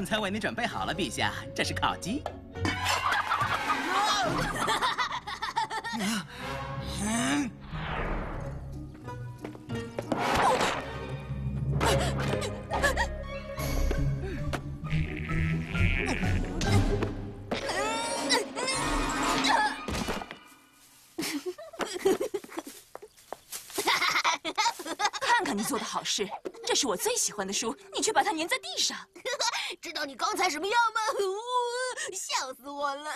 饭菜为你准备好了，陛下，这是烤鸡。 看看你做的好事，这是我最喜欢的书，你却把它粘在地上。 知道你刚才什么样吗？笑死我了！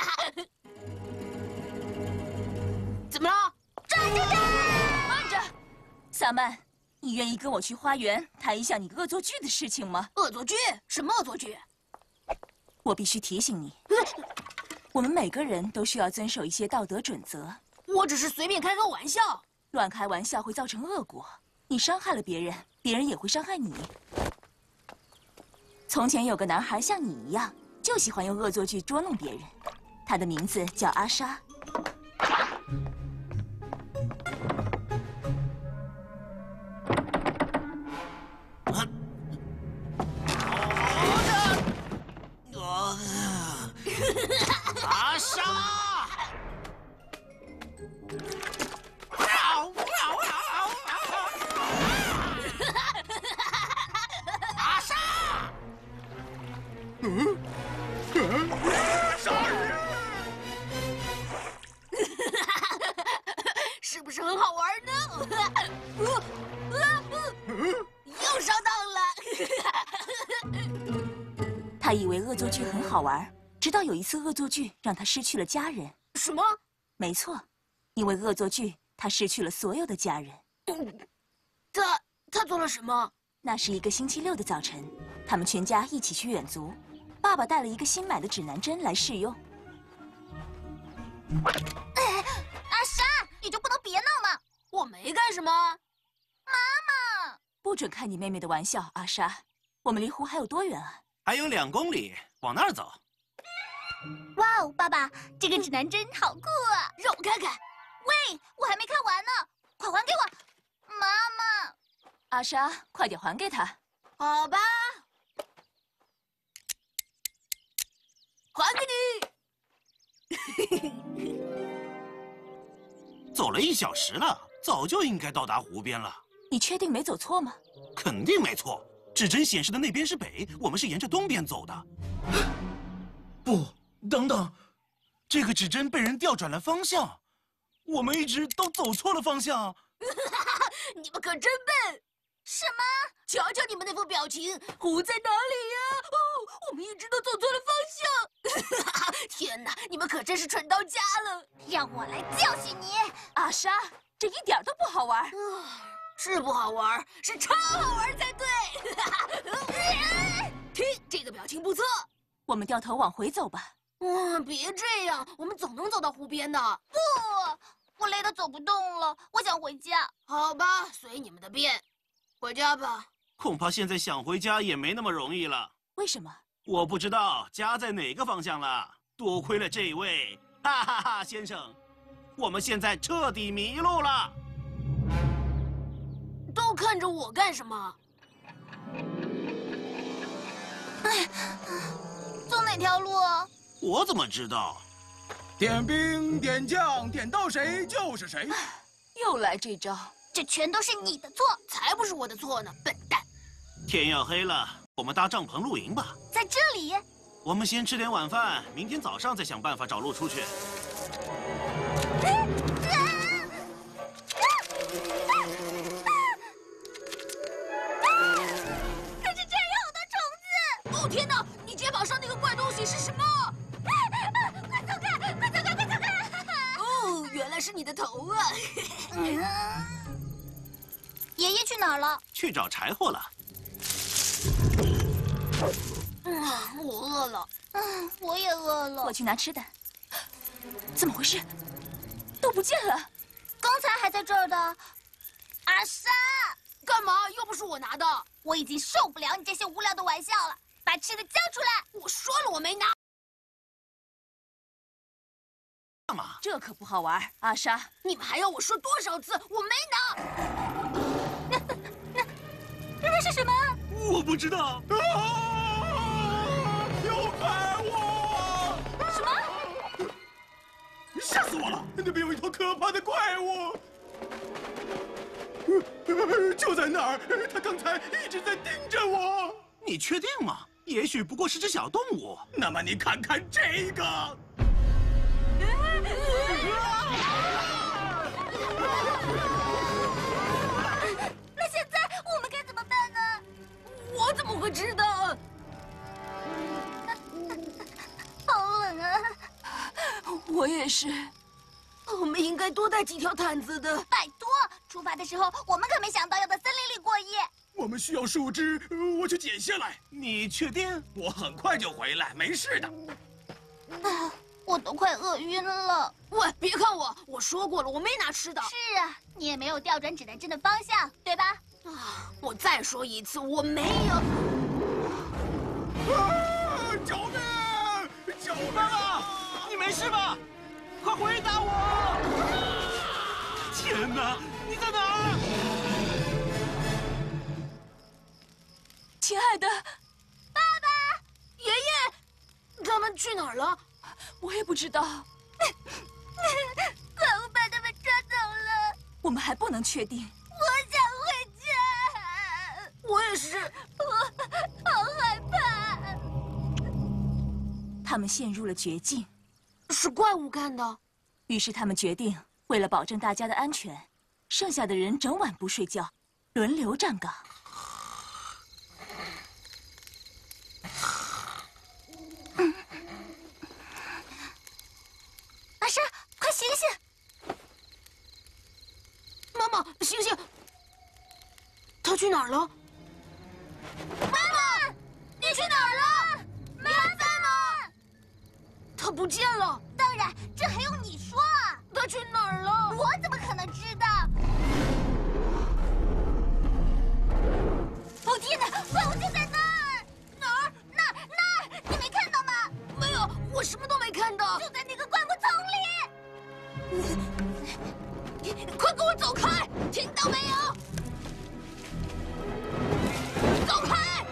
怎么了？站！ 慢着，萨曼，你愿意跟我去花园谈一下你恶作剧的事情吗？ 恶作剧？什么恶作剧？ 我必须提醒你，我们每个人都需要遵守一些道德准则。 我只是随便开个玩笑。 乱开玩笑会造成恶果，你伤害了别人，别人也会伤害你。从前有个男孩像你一样，就喜欢用恶作剧捉弄别人，他的名字叫阿莎。 阿莎！阿莎！杀人！ 是不是很好玩呢？又上当了。 他以为恶作剧很好玩，直到有一次恶作剧让他失去了家人。 什么？ 没错，因为恶作剧，他失去了所有的家人。 他做了什么？ 那是一个星期六的早晨，他们全家一起去远足。爸爸带了一个新买的指南针来试用。 阿莎，你就不能别闹吗？ 我没干什么。 妈妈， 不准开你妹妹的玩笑，阿莎。我们离湖还有多远啊？ 还有2公里，往那儿走。 哇哦，爸爸，这个指南针好酷啊！ 让我看看。 喂，我还没看完呢，快还给我！妈妈， 阿莎，快点还给他。 好吧，还给你。 走了1小时了，早就应该到达湖边了。 你确定没走错吗？ 肯定没错，指针显示的那边是北，我们是沿着东边走的。不，等等，这个指针被人调转了方向，我们一直都走错了方向。 你们可真笨！ 什么？ 瞧瞧你们那副表情，湖在哪里呀？哦，我们一直都走错了方向。天哪，你们可真是蠢到家了！ 让我来教训你！ 阿莎，这一点都不好玩。 是不好玩，是超好玩才对。听，这个表情不错。 我们掉头往回走吧。 别这样，我们总能走到湖边的。 不，我累得走不动了，我想回家。 好吧，随你们的便，回家吧。 恐怕现在想回家也没那么容易了。 为什么？ 我不知道家在哪个方向了。多亏了这位，哈哈哈，先生，我们现在彻底迷路了。 都看着我干什么？ 走哪条路啊？ 我怎么知道？ 点兵点将点到谁就是谁。 又来这招， 这全都是你的错。 才不是我的错呢，笨蛋！ 天要黑了，我们搭帐篷露营吧。 在这里。 我们先吃点晚饭，明天早上再想办法找路出去。 可是这儿有好多虫子！ 哦天哪，你肩膀上那个怪东西是什么？ 快走开！快走开！快走开！ 哦，原来是你的头啊！ 爷爷去哪儿了？ 去找柴火了。 我饿了。 我也饿了。 我去拿吃的。怎么回事？都不见了。 刚才还在这儿的。阿莎， 干嘛？又不是我拿的。 我已经受不了你这些无聊的玩笑了，把吃的交出来！ 我说了我没拿。 干嘛？ 这可不好玩，阿莎。 你们还要我说多少次？我没拿。 那是什么？ 我不知道。 开我！ 什么？ 吓死我了！那边有一头可怕的怪物，就在那儿，它刚才一直在盯着我。 你确定吗？也许不过是只小动物。 那么你看看这个。 那现在我们该怎么办呢？ 我怎么会知道？ 好冷啊！ 我也是。 我们应该多带几条毯子的。 拜托，出发的时候我们可没想到要在森林里过夜。 我们需要树枝，我去剪下来。 你确定？ 我很快就回来，没事的。 啊，我都快饿晕了。 喂，别看我，我说过了，我没拿吃的。 是啊，你也没有调转指南针的方向，对吧？ 啊，我再说一次，我没有。 啊！救命！救命啊！ 你没事吧？快回答我！天哪，你在哪儿？ 亲爱的， 爷爷，他们去哪儿了？ 我也不知道， 怪物把他们抓走了， 我们还不能确定。 我想回家。 我也是。 我好害怕。 他们陷入了绝境， 是怪物干的。 于是他们决定，为了保证大家的安全，剩下的人整晚不睡觉，轮流站岗。 阿莎，快醒醒！ 妈妈，醒醒！他去哪儿了？ 妈妈，你去哪儿了？你还在吗？ 他不见了。 当然，这还用你说啊？ 他去哪儿了？ 我怎么可能知道？哦天哪，怪物就在那儿！ 哪儿？ 那儿，你没看到吗？ 没有，我什么都没看到。 就在那个怪物丛里！ 快给我走开！听到没有？走开！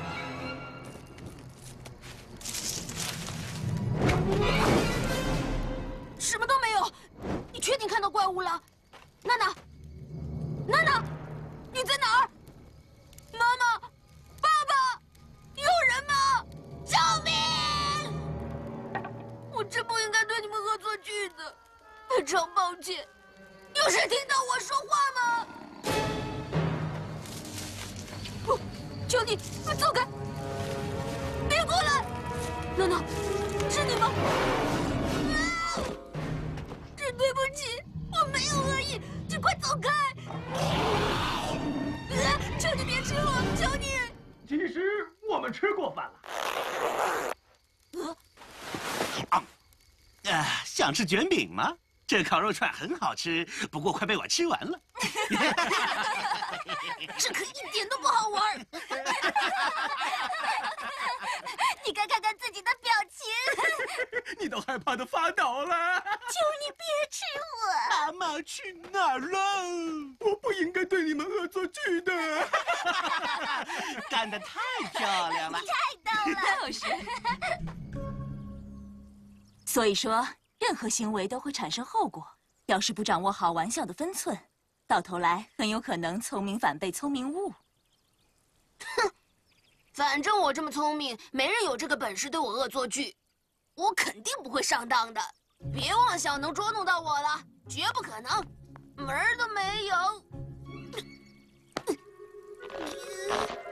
什么都没有。你确定看到怪物了？娜娜，娜娜，你在哪儿？妈妈，爸爸，有人吗？救命！我真不应该对你们恶作剧的，非常抱歉。有谁听到我说话吗？不，求你走开！别过来！娜娜，是你吗？真对不起，我没有恶意，请快走开！求你别吃我，求你！ 其实我们吃过饭了。 想吃卷饼吗？这烤肉串很好吃，不过快被我吃完了。 这可一点都不好玩。 你该看看自己的表情。 你都害怕的发抖了。 求你别吃我！ 妈妈去哪儿了？ 我不应该对你们恶作剧的。 干得太漂亮了！ 太逗了。 就是。所以说，任何行为都会产生后果。要是不掌握好玩笑的分寸，到头来很有可能聪明反被聪明误。 反正我这么聪明，没人有这个本事对我恶作剧，我肯定不会上当的。别妄想能捉弄到我了，绝不可能，门儿都没有。